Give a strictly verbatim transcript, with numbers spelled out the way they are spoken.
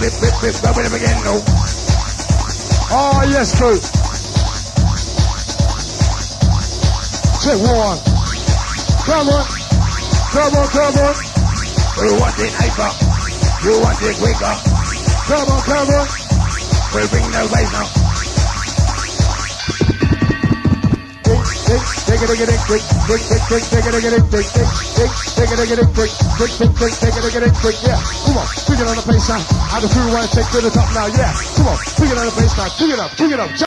whip, whip, whip, go with him again, no. Oh, yes, true. Check one. Come on. Come on, come on. We want it hyper. You want it quicker. Come on, come on. We bring the waves now. Take it, take it, take it, take it, take it, take it, take it, take it, take it, take it, take it, take it, take it, take it, yeah. Come on, bring it on the baseline. I the crew want to take to the top now, yeah. Come on, bring it on the baseline. Bring it up, bring it up.